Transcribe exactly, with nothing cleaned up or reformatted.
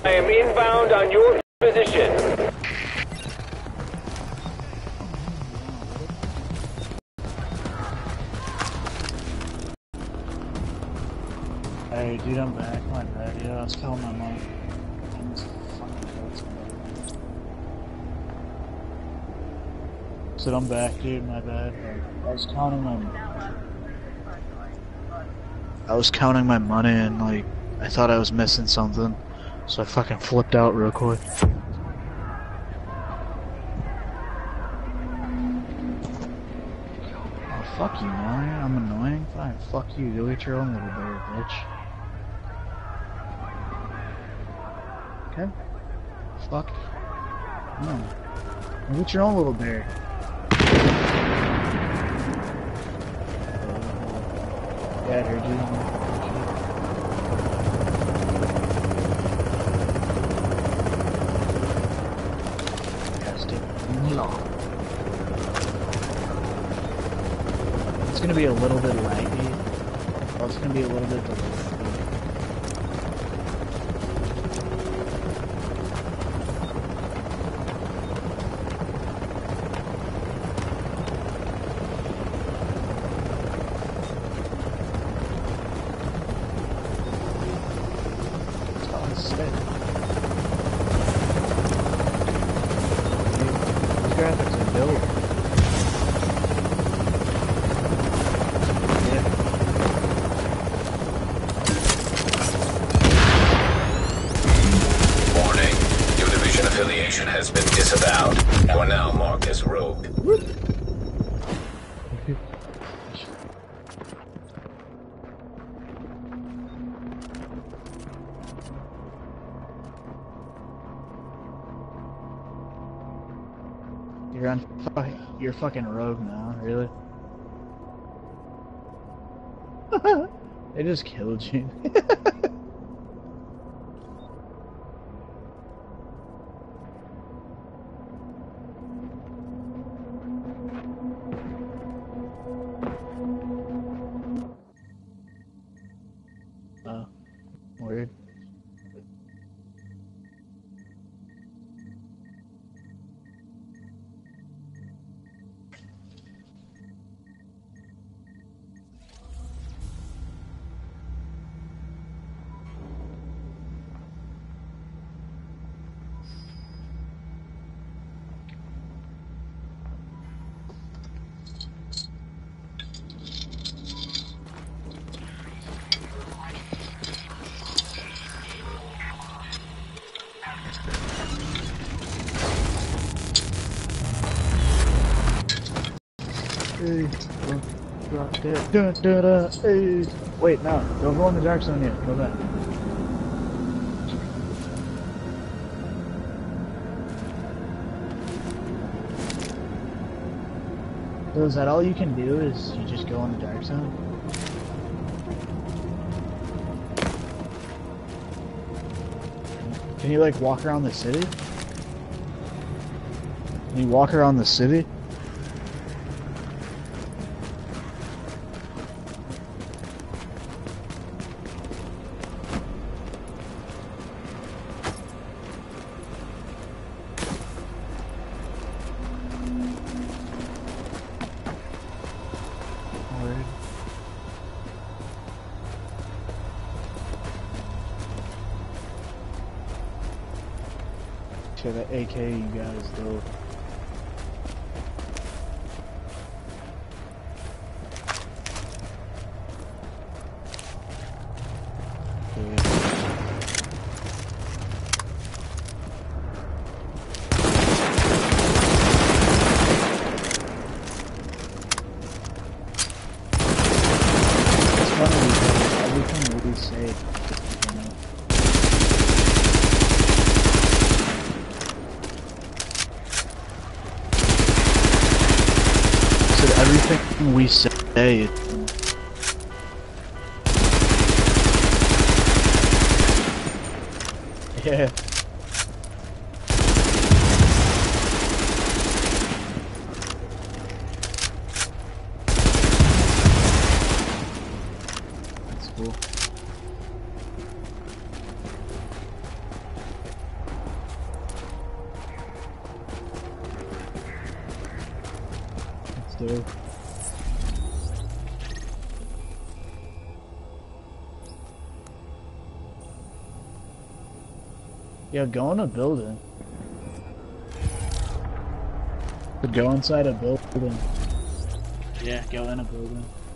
I am inbound on your position. Hey, dude, I'm back. My bad. Yeah, I was calling my mom. Said I'm back, dude. My bad. I was counting my. I was counting my money and like I thought I was missing something, so I fucking flipped out real quick. Oh fuck you, man! I'm annoying. Fine, fuck you. Go get your own little bear, bitch. Okay. Fuck. No. Go get your own little bear. Yeah, here, dude. It's gonna be a little bit laggy. Well, it's gonna be a little bit delayed. Has been disavowed. You are now marked as rogue. You're on. You're fucking rogue now, really? They just killed you. Weird. Hey, drop dead. Da, da, da, hey. Wait, no, don't go in the dark zone yet. Go back. So is that all you can do? Is you just go in the dark zone? Can you like walk around the city? Can you walk around the city? To the A K you guys though. Everything we say. Everything we say. Yeah. That's cool. do. Yeah, go in a building. Go inside a building. Yeah, go in a building.